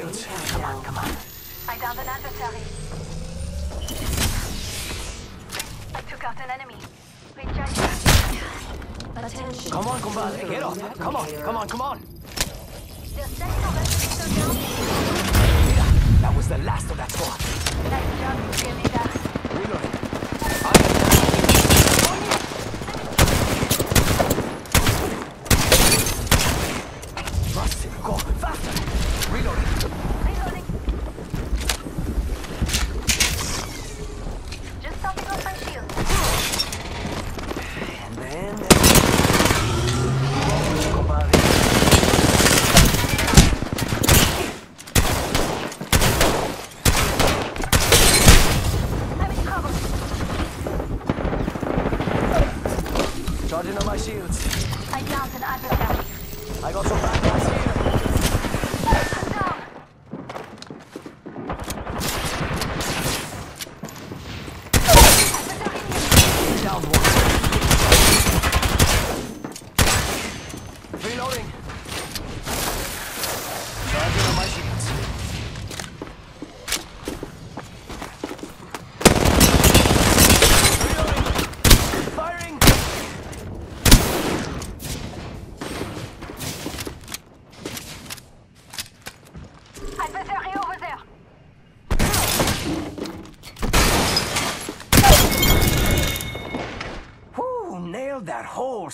shields. Come on, come on. I downed an adversary. I took out an enemy. Recharge. Attention. Come on, compadre, get up. Come on, come on, come on. The sentinel vessel is down. Mira, that was the last of that squad. Nice job, Grenada. Reloading. Mastiff, go faster. Reloading. Reloading. Just topping off my shield. And then... compadre. I'm in trouble. Charging on my shields. I downed an adversary. I got some bad guys here. I'm down. Down one. Reloading. Charging on my shields. Reloading. Firing. Adversary over there. Whew, nailed that whole